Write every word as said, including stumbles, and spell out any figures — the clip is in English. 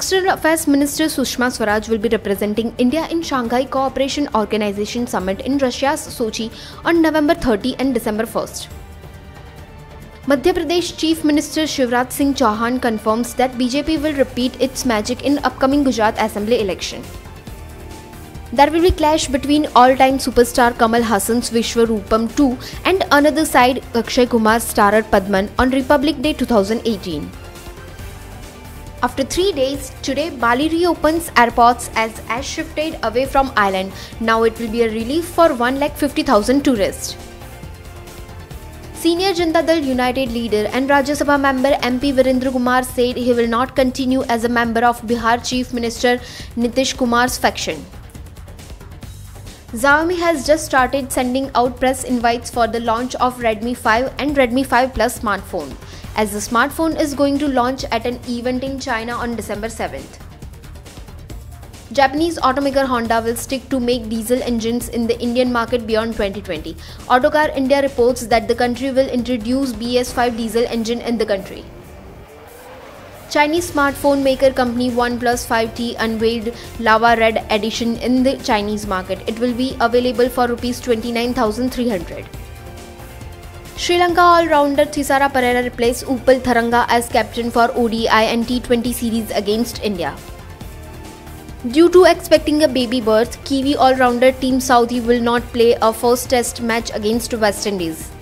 External Affairs Minister Sushma Swaraj will be representing India in Shanghai Cooperation Organization Summit in Russia's Sochi on November thirtieth and December first. Madhya Pradesh Chief Minister Shivraj Singh Chauhan confirms that B J P will repeat its magic in upcoming Gujarat Assembly election. There will be clash between all-time superstar Kamal Haasan's Vishwarupam two and another side Akshay Kumar's starer Padman on Republic Day two thousand eighteen. After three days, today Bali reopens airports as Ash shifted away from island. Now it will be a relief for one lakh fifty thousand tourists. Senior Janata Dal United leader and Rajya Sabha member M P Virendra Kumar said he will not continue as a member of Bihar Chief Minister Nitish Kumar's faction. Xiaomi has just started sending out press invites for the launch of Redmi five and Redmi five Plus smartphone, as the smartphone is going to launch at an event in China on December seventh. Japanese automaker Honda will stick to make diesel engines in the Indian market beyond twenty twenty. Autocar India reports that the country will introduce B S five diesel engine in the country. Chinese smartphone maker company OnePlus five T unveiled Lava Red edition in the Chinese market. It will be available for rupees twenty-nine thousand three hundred. Sri Lanka all-rounder Thisara Perera replaced Upal Tharanga as captain for O D I and T twenty series against India. Due to expecting a baby birth, Kiwi all-rounder Team Southee will not play a first test match against West Indies.